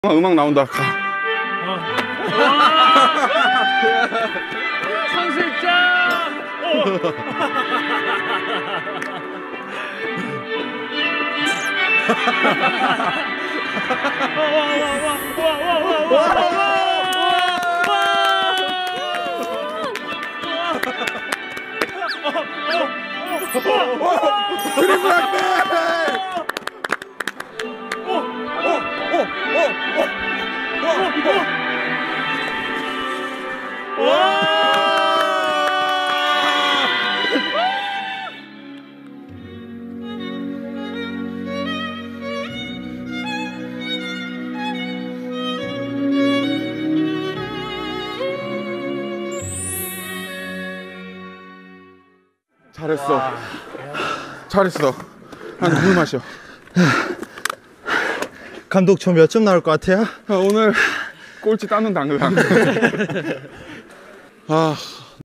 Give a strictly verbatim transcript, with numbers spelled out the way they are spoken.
음악 나온다. 가. 선실장! 트리플 악셀! 잘했어. 잘했어. 한 물 마셔. 감독 저 몇 점 나올 것 같아요? 오늘 꼴찌 따는 당근. 아.